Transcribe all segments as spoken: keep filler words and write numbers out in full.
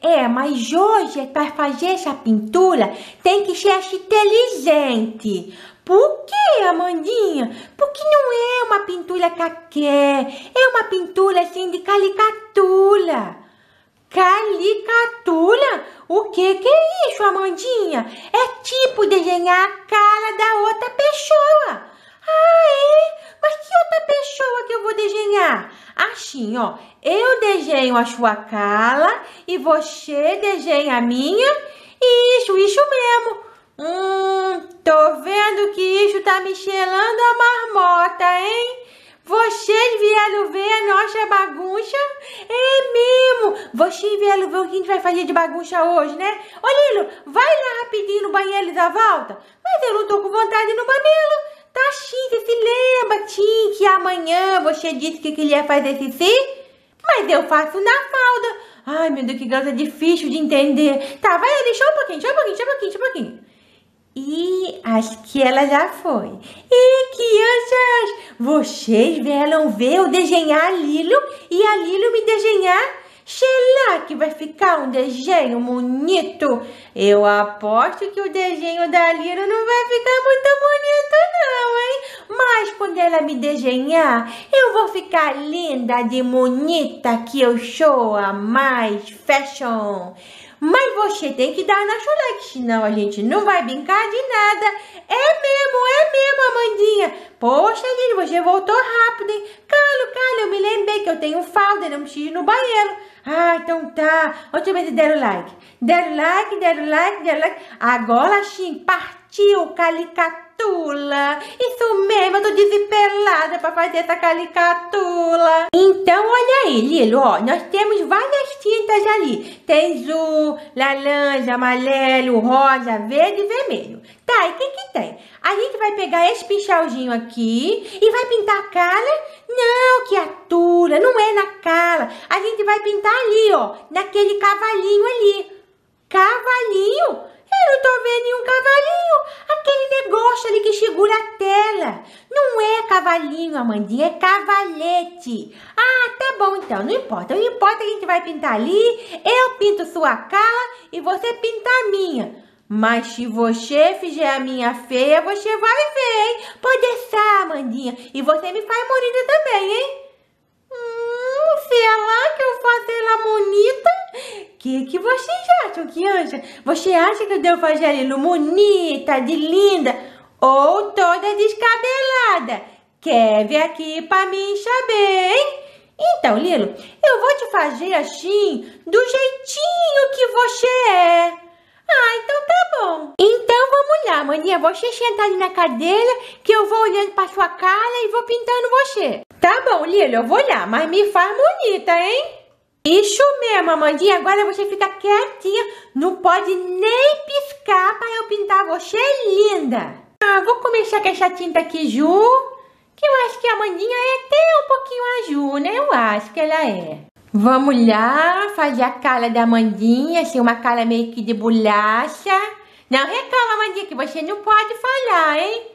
É, mas hoje, para fazer essa pintura, tem que ser inteligente. Por quê, Amandinha? Porque não é uma pintura qualquer, é uma pintura assim de caricatura. Caricatura? O que que é isso, Amandinha? É tipo desenhar a cara da outra pessoa. Ah, é? Mas que outra pessoa que eu vou desenhar? Assim, ó, eu desenho a sua cara e você desenha a minha. Isso, isso mesmo. Hum, tô vendo que isso tá me cheirando a marmota, hein? Vocês vieram ver a nossa bagunça? É mesmo! Vocês vieram ver o que a gente vai fazer de bagunça hoje, né? Ô, Lilo, vai lá rapidinho no banheiro e dá volta. Mas eu não tô com vontade de ir no banheiro. Tá sim, você se lembra, Tim, que amanhã você disse que queria fazer xixi? Mas eu faço na falda. Ai, meu Deus, que coisa difícil de entender. Tá, vai ali, só um pouquinho, só um pouquinho, só um pouquinho, só um pouquinho. E acho que ela já foi. E crianças, vocês vieram ver eu desenhar a Lilo e a Lilo me desenhar? Será que vai ficar um desenho bonito? Eu aposto que o desenho da Lilo não vai ficar muito bonito não, hein? Mas quando ela me desenhar, eu vou ficar linda de bonita, que eu sou a mais fashion. Mas você tem que dar nosso like, senão a gente não vai brincar de nada. É mesmo, é mesmo, Amandinha. Poxa, Lili, você voltou rápido, hein? Calo, calo, eu me lembrei que eu tenho falda e não preciso ir no banheiro. Ah, então tá. Outra vez deram like. Deram like, deram like, deram like. Agora sim, partiu caricatura. Isso mesmo, eu tô desesperada pra fazer essa caricatura. Então, olha aí, Lilo, ó, nós temos várias tintas ali. Tem azul, laranja, amarelo, rosa, verde e vermelho. Tá, e o que que tem? A gente vai pegar esse pinchalzinho aqui e vai pintar a cara. Não, criatura, não é na cara. A gente vai pintar ali, ó, naquele cavalinho ali. Cavalinho? Eu não tô vendo nenhum cavalinho. Aquele negócio ali que segura a tela. Não é cavalinho, Amandinha, é cavalete. Ah, tá bom então, não importa. Não importa, a gente vai pintar ali. Eu pinto sua cara e você pinta a minha. Mas se você fizer a minha feia, você vai ver, hein? Pode deixar, Amandinha. E você me faz bonita também, hein? Hum, será que eu faço ela bonita? O que, que vocês acham, criança? Você acha que eu devo fazer ela bonita, de linda ou toda descabelada? Quer vir aqui pra mim saber, hein? Então, Lilo, eu vou te fazer assim, do jeitinho que você é. Ah, então tá bom. Então vamos lá, maninha. Você senta ali na cadeira que eu vou olhando pra sua cara e vou pintando você. Tá bom, Lilo, eu vou lá, mas me faz bonita, hein? Isso mesmo, Amandinha. Agora você fica quietinha. Não pode nem piscar pra eu pintar você linda. Ah, vou começar com essa tinta aqui, Ju. Que eu acho que a Amandinha é até um pouquinho azul, né? Eu acho que ela é. Vamos lá, fazer a cara da Amandinha, assim, uma cara meio que de bolacha. Não reclama, Amandinha, que você não pode falhar, hein?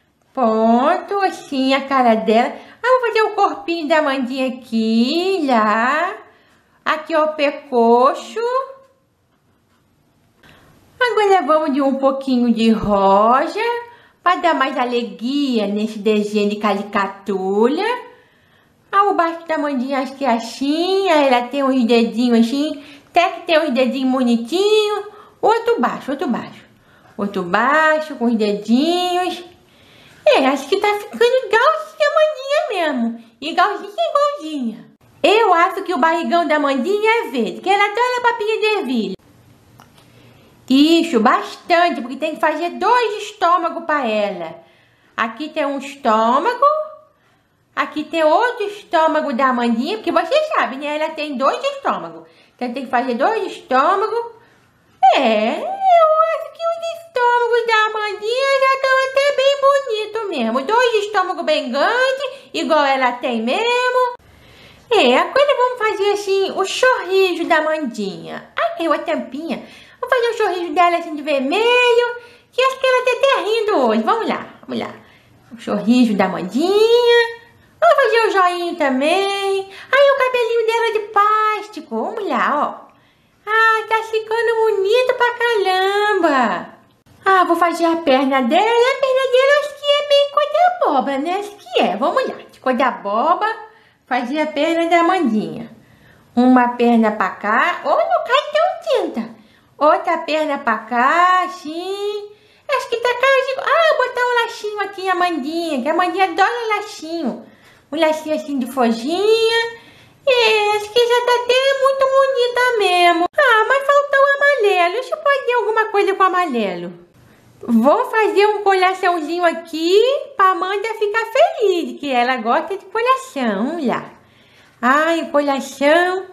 Pronto, assim, a cara dela. Ah, vou fazer o corpinho da Amandinha aqui, lá. Aqui, ó, o pescoço. Agora vamos de um pouquinho de rosa, para dar mais alegria nesse desenho de caricatura. Ah, o baixo da Amandinha, acho que é assim. Aí ela tem uns dedinhos assim. Até que tem uns dedinhos bonitinhos. Outro baixo, outro baixo. Outro baixo, com os dedinhos. É, acho que tá ficando igualzinha a Amandinha mesmo. Igualzinha, igualzinha. Eu acho que o barrigão da Amandinha é verde, que ela tem a papinha de ervilha. Isso, bastante, porque tem que fazer dois estômagos para ela. Aqui tem um estômago. Aqui tem outro estômago da Amandinha, porque vocês sabem, né? Ela tem dois estômagos. Então tem que fazer dois estômagos. É, eu acho que os estômagos da Amandinha já estão até bem bonitos mesmo. Dois estômagos bem grandes, igual ela tem mesmo. É, agora vamos fazer assim o sorriso da Amandinha. Ah, tem uma tampinha. Vamos fazer o sorriso dela assim de vermelho, que acho que ela tá até rindo hoje. Vamos lá, vamos lá. O sorriso da Amandinha. Vamos fazer o joinha também. Aí o cabelinho dela de plástico. Vamos lá, ó. Ah, ficando bonita pra caramba. Ah, vou fazer a perna dela. A perna dela acho que é bem cor de abóbora, né? Acho que é. Vamos lá. De cor de abóbora, fazer a perna da Amandinha. Uma perna pra cá. Oh, não cai tão tinta. Outra perna pra cá, assim. Acho que tá quase... Ah, vou botar um lacinho aqui, Amandinha. Que a Amandinha adora lacinho. Um lacinho assim de foginha. É, acho que já tá até muito bonita mesmo. Ah, mas faltou o amarelo. Deixa eu fazer alguma coisa com o amarelo. Vou fazer um coraçãozinho aqui pra Amanda ficar feliz, que ela gosta de coração. Vamos lá. Ai, o coração.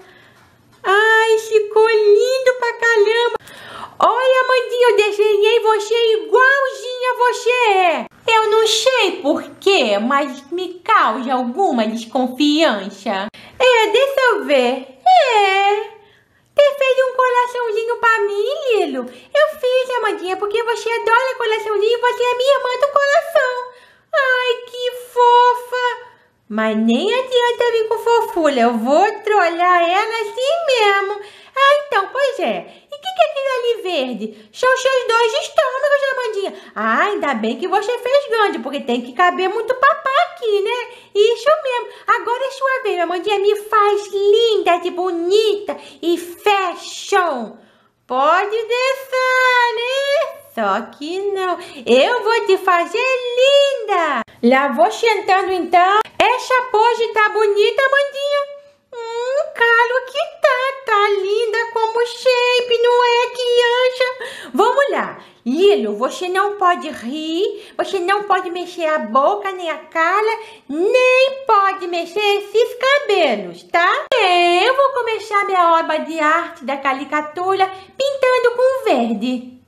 Ai, ficou lindo pra caramba. Olha, Amandinha, eu desenhei você igualzinha você é. Eu não sei porquê, mas me causa alguma desconfiança. É, deixa eu ver. É... Você fez um coraçãozinho pra mim, Lilo? Eu fiz, Amandinha, porque você adora coraçãozinho e você é minha irmã do coração. Ai, que fofa. Mas nem adianta vir com fofura, eu vou trollar ela assim mesmo. Ah, então, pois é. E o que, que é aquilo ali verde? São seus dois estômagos, Amandinha. Ah, ainda bem que você fez grande, porque tem que caber muito papá aqui, né? Isso mesmo. Agora é sua vez, Amandinha. Me faz linda, de bonita e fashion. Pode deixar, né? Só que não. Eu vou te fazer linda. Lá vou sentando, então. Essa pose tá bonita, Amandinha? Hum, claro que tá, tá linda como shape, não é, criança? Vamos lá, Lilo, você não pode rir, você não pode mexer a boca nem a cara, nem pode mexer esses cabelos, tá? É, eu vou começar minha obra de arte da caricatura pintando com verde.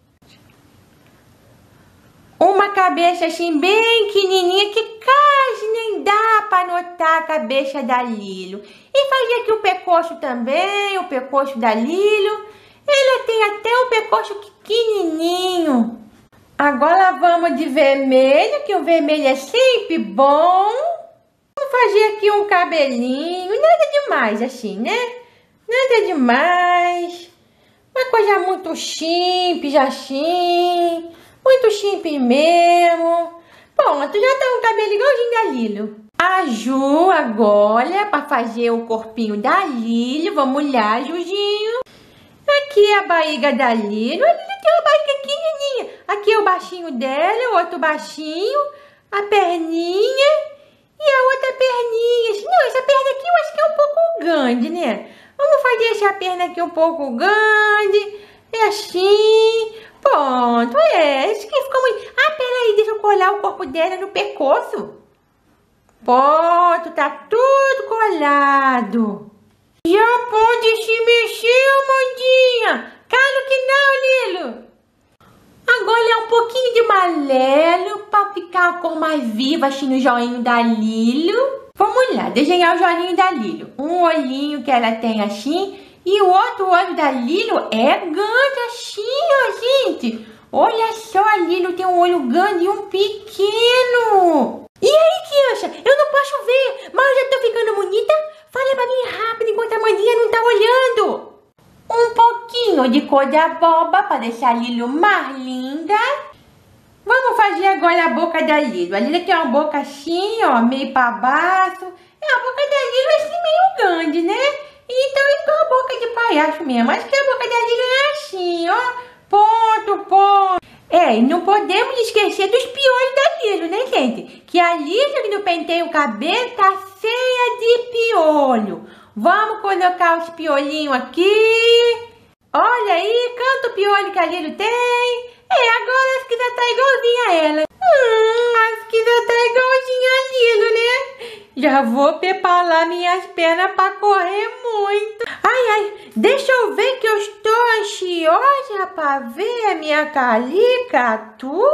Uma cabeça assim bem pequenininha que quase nem dá para notar a cabeça da Lilo. E fazer aqui o pescoço também, o pescoço da Lilo. Ela tem até um pescoço pequenininho. Agora vamos de vermelho, que o vermelho é sempre bom. Vamos fazer aqui um cabelinho, nada demais assim, né? Nada demais. Uma coisa muito simples assim. Muito simples mesmo. Pronto, já tá um cabelo igualzinho da Lilo. A Ju agora, para fazer o corpinho da Lilo. Vamos lá, Juzinho. Aqui é a barriga da Lilo. A Lilo tem uma barriga pequenininha. Aqui é o baixinho dela, o outro baixinho. A perninha e a outra perninha. Não, essa perna aqui eu acho que é um pouco grande, né? Vamos fazer essa perna aqui um pouco grande. É assim. Pronto, é. Acho que ficou muito... Ah, peraí, deixa eu colar o corpo dela no pescoço. Pronto, tá tudo colado. Já pode se mexer, Amandinha. Claro que não, Lilo. Agora é um pouquinho de amarelo para ficar a cor mais viva assim no joinho da Lilo. Vamos lá, desenhar o joinho da Lilo. Um olhinho que ela tem assim. E o outro olho da Lilo é grande assim, ó, gente. Olha só, a Lilo tem um olho grande e um pequeno. E aí, criança? Eu não posso ver, mas eu já tô ficando bonita. Fala pra mim rápido enquanto a Amandinha não tá olhando. Um pouquinho de cor de abóbora para deixar a Lilo mais linda. Vamos fazer agora a boca da Lilo. A Lilo tem uma boca assim, ó, meio pra baixo. É, a boca da Lilo é assim meio grande, né? Então é igual a boca de palhaço mesmo. Acho que a boca da Lilo é assim, ó. Ponto, ponto. É, e não podemos esquecer dos piolhos da Lilo, né, gente? Que a Lilo que não penteia o cabelo tá cheia de piolho. Vamos colocar os piolinhos aqui. Olha aí, quanto piolho que a Lilo tem. É, agora acho que já tá igualzinha a ela. Hum, acho que já tá igualzinha a Lilo, né? Já vou preparar minhas pernas para correr muito. Ai, ai, deixa eu ver que eu estou ansiosa para ver a minha caricatura.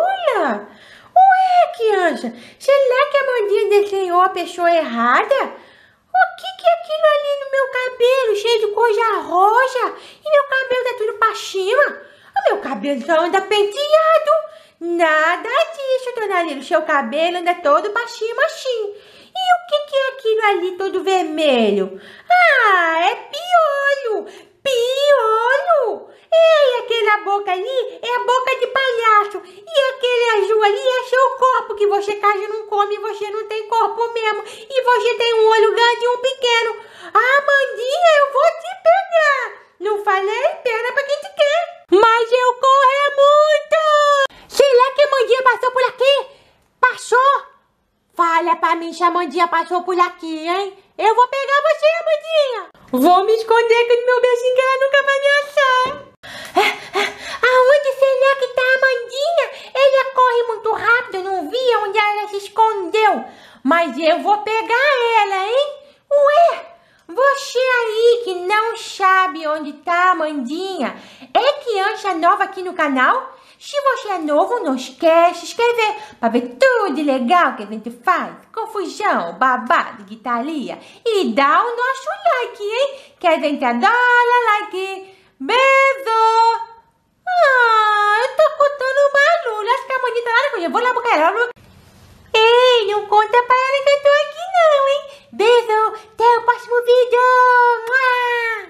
Ué, criança, será que a Amandinha desenhou a pessoa errada? O que que é aquilo ali no meu cabelo, cheio de coisa rosa? E meu cabelo tá tudo para cima? O meu cabelo só anda penteado. Nada disso, dona Lilo. Seu cabelo anda todo para cima assim. E o que que é aquilo ali todo vermelho? Ah, é piolho! Piolho! come, você não tem corpo mesmo. E você tem um olho grande e um pequeno. Ah, Amandinha, eu vou te pegar. Não falei? Perna pra quem te quer. Mas eu corro muito. Será que a Amandinha passou por aqui? Passou? Fala pra mim se a Amandinha passou por aqui, hein? Eu vou pegar você, Amandinha. Vou me esconder com o meu beijinho que ela nunca vai me achar. Aonde será que tá a Amandinha? Ela corre muito rápido, eu não vi onde ela se escondeu. Mas eu vou pegar ela, hein? Ué, você aí que não sabe onde tá a Amandinha, é criança nova aqui no canal? Se você é novo, não esquece de se inscrever para ver tudo legal que a gente faz. Confusão, babado, gritaria. E dá o nosso like, hein? Que a gente adora like. Beijo! Ah, eu tô contando um barulho. Acho que a Amandinha tá lá na coisa. Eu vou lá buscar ela. Ei, não conta pra ela que eu tô aqui não, hein? Beijo! Até o próximo vídeo! Mua!